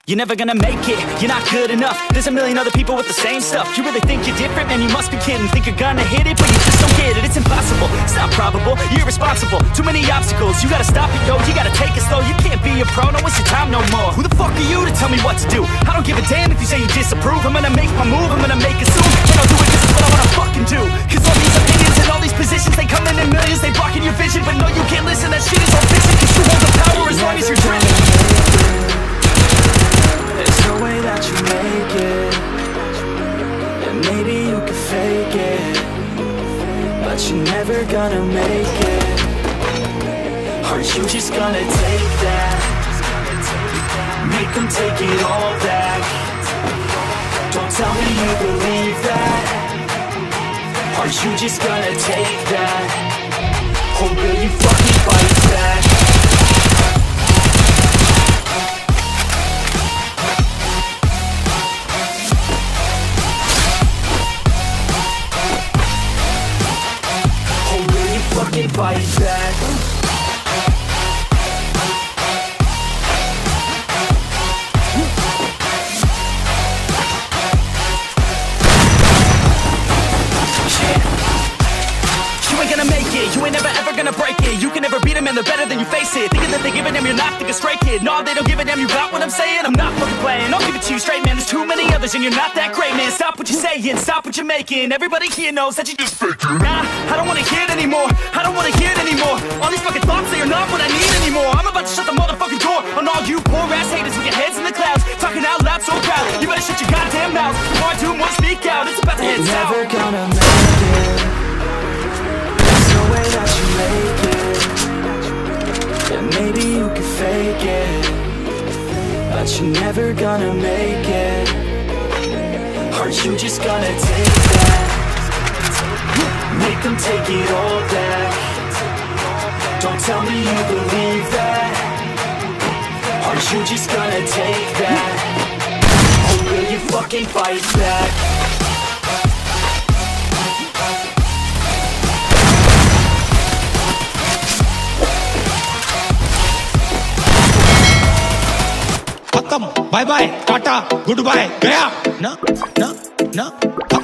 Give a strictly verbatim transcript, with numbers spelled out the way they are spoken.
You're never gonna make it, you're not good enough. There's a million other people with the same stuff. You really think you're different? Man, you must be kidding. Think you're gonna hit it, but you just don't get it. It's impossible, it's not probable, you're irresponsible. Too many obstacles, you gotta stop it, yo. You gotta take it slow, you can't be a pro. Don't waste your time no more. Who the fuck are you to tell me what to do? I don't give a damn if you say you disapprove. I'm gonna make my move, I'm gonna make it soon. And I'll do it cause it's what I wanna fucking do. Cause all these opinions and all these positions, they come in in millions. They blocking your vision, but no, you can't listen. That shit is all fiction. Cause you hold the power as long as you're driven. There's no way that you make it, and maybe you can fake it, but you're never gonna make it. Are you just gonna take that? Make them take it all back. Don't tell me you believe that. Are you just gonna take that? Or will you fucking fight back? Fight back. You ain't gonna make it, you ain't never ever gonna break it. You can never beat them and they're better than you face it. Thinking that they give a damn, you're not, think a straight kid. No, they don't give a damn, you got what I'm saying? I'm not fucking playing, I'll give it to you straight, man. There's too many others and you're not that great, man. Stop what you're saying, stop what you're making. Everybody here knows that you just faking. Nah, I don't wanna hear it anymore, I don't wanna hear it anymore. All these fucking thoughts, they are not what I need anymore. I'm about to shut the motherfucking door on all you poor ass haters with your heads in the clouds, talking out loud so proud. You better shut your goddamn mouth before I do more, speak out. It's about to head south. Never gonna make it. There's no way that you make it, and maybe you can fake it, but you're never gonna make it. Are you just gonna take that? Make them take it all back. Don't tell me you believe that. Are you just gonna take that? Or will you fucking fight back? Bye bye, tata, goodbye, gaya. No, no, no.